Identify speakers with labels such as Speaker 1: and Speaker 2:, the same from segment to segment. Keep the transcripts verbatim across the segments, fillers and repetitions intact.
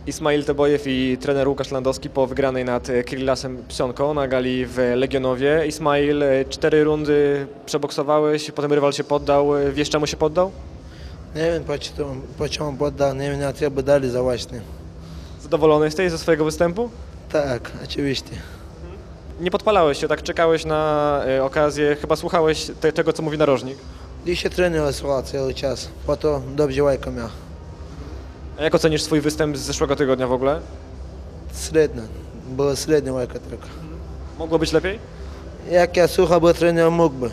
Speaker 1: Ismail Tebojew i trener Łukasz Landowski po wygranej nad Kyrilasem Psionką na gali w Legionowie. Ismail, cztery rundy przeboksowałeś, potem rywal się poddał. Wiesz, czemu się poddał?
Speaker 2: Nie wiem, почему, почему poddał, nie wiem, jak by dali za właśnie.
Speaker 1: Zadowolony jesteś ze swojego występu?
Speaker 2: Tak, oczywiście.
Speaker 1: Nie podpalałeś się, tak czekałeś na e, okazję, chyba słuchałeś te, tego, co mówi narożnik.
Speaker 2: Dzisiaj trener słuchał cały czas, po to dobrze łajkę miał.
Speaker 1: A jak ocenisz swój występ z zeszłego tygodnia w ogóle?
Speaker 2: Średnio, było średnio łajka tylko.
Speaker 1: Mogło być lepiej?
Speaker 2: Jak ja słuchał, bo trener mógłby.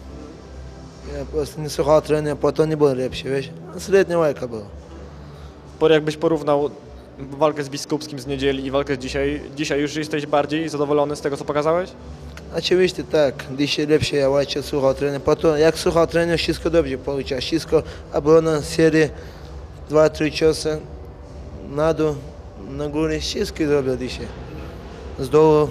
Speaker 2: Ja po prostu nie słuchał trenera, po to nie było lepszy, wiesz? Średnio łajka była.
Speaker 1: Por jakbyś porównał walkę z Biskupskim z niedzieli i walkę z dzisiaj, dzisiaj już jesteś bardziej zadowolony z tego, co pokazałeś?
Speaker 2: Oczywiście tak, dzisiaj lepsze ja łajcie słuchał trener, po to jak słuchał trener, wszystko dobrze получалось, wszystko obrona, serii, dwa, trzy ciosy, na dół, na górę, wszystko zrobił dzisiaj. Z dołu.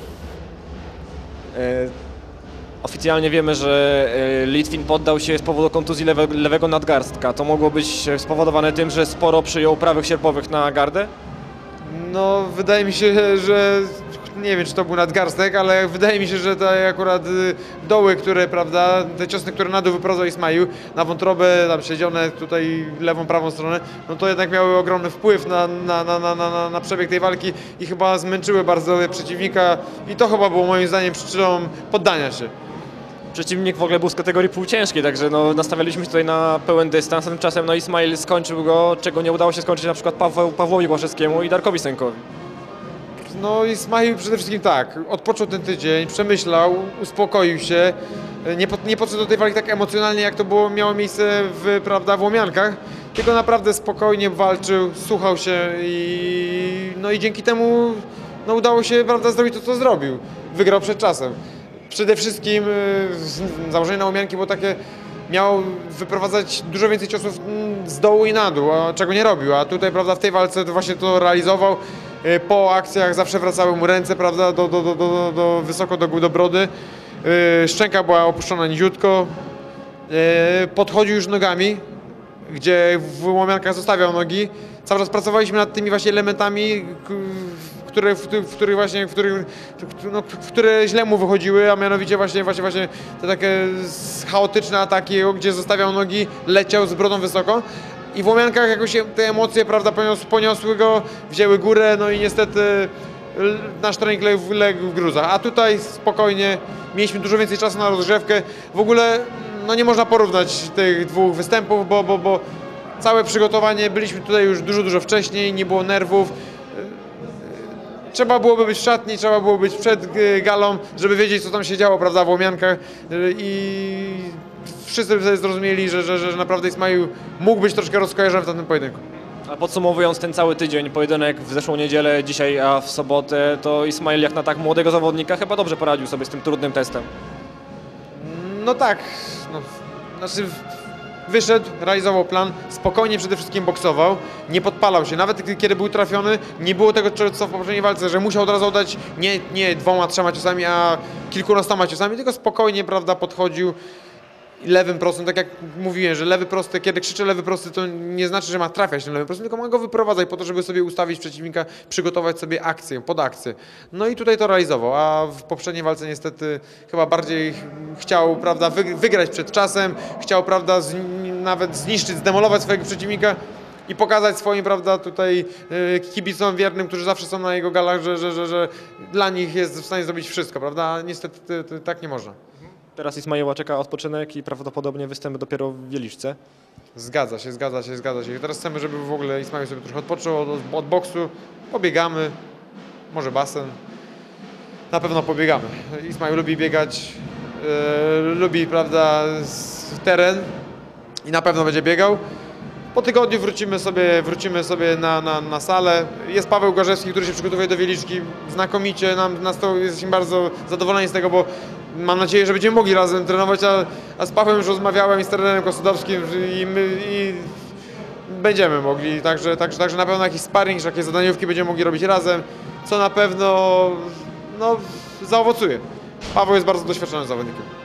Speaker 1: E, oficjalnie wiemy, że e, Litwin poddał się z powodu kontuzji lewe, lewego nadgarstka. To mogło być spowodowane tym, że sporo przyjął prawych sierpowych na gardę?
Speaker 3: No, wydaje mi się, że nie wiem, czy to był nadgarstek, ale wydaje mi się, że te akurat y, doły, które, prawda, te ciosy, które na dół wyprowadzał Ismail, na wątrobę, tam siedzione tutaj lewą, prawą stronę, no to jednak miały ogromny wpływ na, na, na, na, na, na przebieg tej walki i chyba zmęczyły bardzo przeciwnika i to chyba było moim zdaniem przyczyną poddania się.
Speaker 1: Przeciwnik w ogóle był z kategorii półciężkiej, także no, nastawialiśmy się tutaj na pełen dystans, a tymczasem no, Ismail skończył go, czego nie udało się skończyć na przykład Paweł, Pawłowi Błaszewskiemu i Darkowi Sękowi.
Speaker 3: No Ismail przede wszystkim tak, odpoczął ten tydzień, przemyślał, uspokoił się, nie, pod, nie podszedł do tej walki tak emocjonalnie, jak to było, miało miejsce w, prawda, w Łomiankach, tylko naprawdę spokojnie walczył, słuchał się i, no i dzięki temu no, udało się, prawda, zrobić to, co zrobił. Wygrał przed czasem. Przede wszystkim y, założenie na Łomianki było takie, miał wyprowadzać dużo więcej ciosów z dołu i na dół, a czego nie robił, a tutaj, prawda, w tej walce to właśnie to realizował. Po akcjach zawsze wracały mu ręce, prawda, do, do, do, do, do wysoko do, do brody. Szczęka była opuszczona niziutko. Podchodził już nogami, gdzie w Łomiankach zostawiał nogi. Cały czas pracowaliśmy nad tymi właśnie elementami, które, w, w których właśnie, w których, no, w które źle mu wychodziły, a mianowicie właśnie, właśnie, właśnie te takie chaotyczne ataki, gdzie zostawiał nogi, leciał z brodą wysoko. I w Łomiankach jakoś te emocje, prawda, poniosły, poniosły go, wzięły górę, no i niestety nasz trening legł, legł w gruzach. A tutaj spokojnie, mieliśmy dużo więcej czasu na rozgrzewkę. W ogóle no nie można porównać tych dwóch występów, bo, bo, bo całe przygotowanie, byliśmy tutaj już dużo, dużo wcześniej, nie było nerwów. Trzeba byłoby być w szatni, trzeba było być przed galą, żeby wiedzieć, co tam się działo, prawda, w Łomiankach. I wszyscy sobie zrozumieli, że, że, że naprawdę Ismail mógł być troszkę rozkojarzony w tamtym pojedynku.
Speaker 1: A podsumowując ten cały tydzień, pojedynek w zeszłą niedzielę, dzisiaj, a w sobotę, to Ismail jak na tak młodego zawodnika chyba dobrze poradził sobie z tym trudnym testem.
Speaker 3: No tak, no, znaczy wyszedł, realizował plan, spokojnie przede wszystkim boksował, nie podpalał się, nawet kiedy był trafiony, nie było tego, co w poprzedniej walce, że musiał od razu oddać nie, nie dwoma, trzema ciosami, a kilkunastoma ciosami, tylko spokojnie, prawda, podchodził lewym prostym, tak jak mówiłem, że lewy prosty, kiedy krzyczę lewy prosty, to nie znaczy, że ma trafiać tym lewym prostym, tylko ma go wyprowadzać po to, żeby sobie ustawić przeciwnika, przygotować sobie akcję, pod akcję. No i tutaj to realizował, a w poprzedniej walce niestety chyba bardziej chciał, prawda, wygrać przed czasem, chciał, prawda, z, nawet zniszczyć, zdemolować swojego przeciwnika i pokazać swoim, prawda, tutaj kibicom wiernym, którzy zawsze są na jego galach, że, że, że, że dla nich jest w stanie zrobić wszystko, prawda, a niestety tak nie można.
Speaker 1: Teraz Ismaila czeka odpoczynek i prawdopodobnie występ dopiero w Wieliczce.
Speaker 3: Zgadza się, zgadza się, zgadza się. Teraz chcemy, żeby w ogóle Ismail sobie trochę odpoczął od, od boksu. Pobiegamy, może basen. Na pewno pobiegamy. Ismail lubi biegać, yy, lubi, prawda, teren i na pewno będzie biegał. Po tygodniu wrócimy sobie, wrócimy sobie na, na, na salę. Jest Paweł Gorzewski, który się przygotowuje do Wieliczki. Znakomicie, nam, nas to jesteśmy bardzo zadowoleni z tego, bo mam nadzieję, że będziemy mogli razem trenować, a, a z Pawłem już rozmawiałem i z trenerem Kosudowskim i, my, i będziemy mogli. Także, także, także na pewno jakiś sparring, jakieś zadaniówki będziemy mogli robić razem, co na pewno no, zaowocuje. Paweł jest bardzo doświadczonym zawodnikiem.